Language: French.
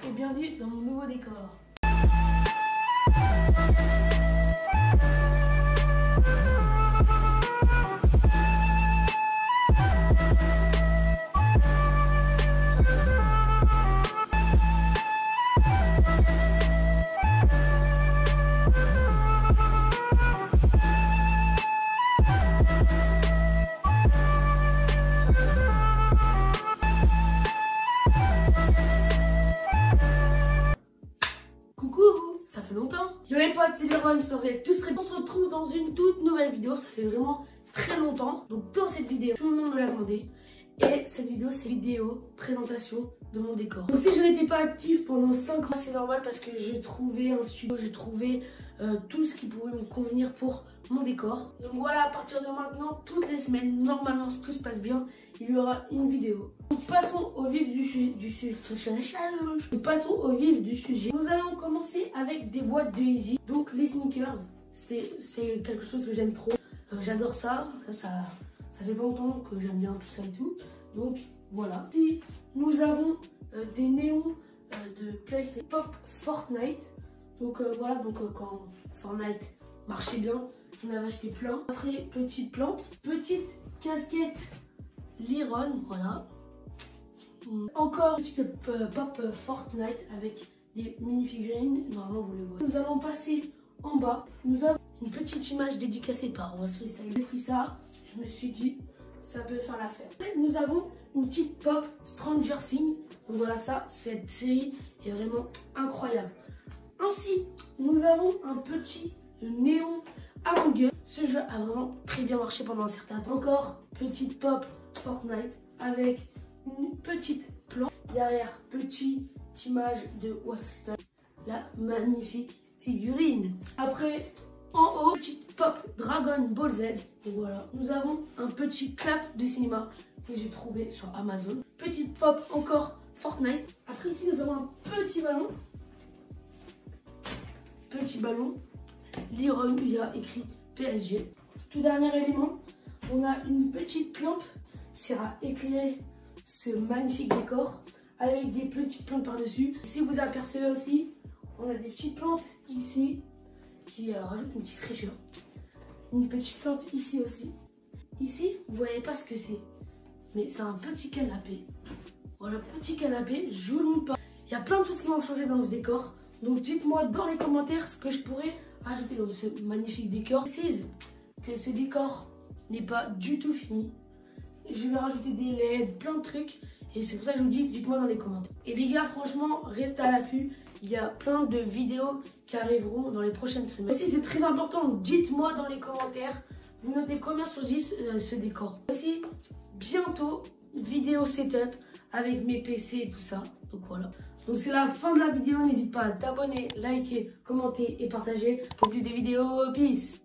et bienvenue dans mon nouveau décor. Ça fait longtemps. Yo les potes, c'est Leron, j'espère que vous allez tous très bien. On se retrouve dans une toute nouvelle vidéo, ça fait vraiment très longtemps. Donc dans cette vidéo, tout le monde me l'a demandé. Et cette vidéo, c'est vidéo présentation de mon décor. Donc si je n'étais pas active pendant 5 mois, c'est normal parce que je trouvais un studio, je trouvais tout ce qui pouvait me convenir pour mon décor. Donc voilà, à partir de maintenant, toutes les semaines, normalement si tout se passe bien, il y aura une vidéo. Donc passons au vif du sujet. Passons au vif du sujet. Nous allons commencer avec des boîtes de Yeezy. Donc les sneakers, c'est quelque chose que j'aime trop. J'adore ça. Ça fait longtemps que j'aime bien tout ça et tout. Donc voilà. Ici, nous avons des néons de PlayStation Pop Fortnite. Donc voilà, donc quand Fortnite marchait bien, j'en avais acheté plein. Après, petite plante, petite casquette Liron, voilà. Encore petite Pop Fortnite avec des mini-figurines, normalement vous le voyez. Nous allons passer en bas. Nous avons une petite image dédicacée par On va se freestyle. J'ai pris ça, je me suis dit ça peut faire l'affaire. Nous avons une petite pop Stranger Things. Donc voilà, ça, cette série est vraiment incroyable. Ainsi, nous avons un petit néon Among Us. Ce jeu a vraiment très bien marché pendant un certain temps. Encore petite pop Fortnite avec une petite plante. Derrière, petite image de Waston, la magnifique figurine. Après, en haut, petite pop Dragon Ball Z. Et voilà, nous avons un petit clap de cinéma que j'ai trouvé sur Amazon. Petite pop encore Fortnite. Après ici, nous avons un petit ballon. Petit ballon. Liron, il y a écrit PSG. Tout dernier élément, on a une petite lampe qui sert à éclairer ce magnifique décor avec des petites plantes par-dessus. Si vous apercevez aussi, on a des petites plantes ici qui rajoutent une petite fraîcheur. Une petite plante ici aussi. Ici, vous voyez pas ce que c'est, mais c'est un petit canapé. Voilà, petit canapé, je vous le montre pas. Il y a plein de choses qui vont changer dans ce décor. Donc dites-moi dans les commentaires ce que je pourrais ajouter dans ce magnifique décor. Je précise que ce décor n'est pas du tout fini. Je vais rajouter des LED, plein de trucs. Et c'est pour ça que je vous dis, dites-moi dans les commentaires. Et les gars, franchement, restez à l'affût. Il y a plein de vidéos qui arriveront dans les prochaines semaines. Aussi, c'est très important, dites-moi dans les commentaires, vous notez combien sur 10 ce décor. Aussi, bientôt, vidéo setup avec mes PC et tout ça. Donc voilà. Donc c'est la fin de la vidéo. N'hésite pas à t'abonner, liker, commenter et partager pour plus de vidéos. Peace.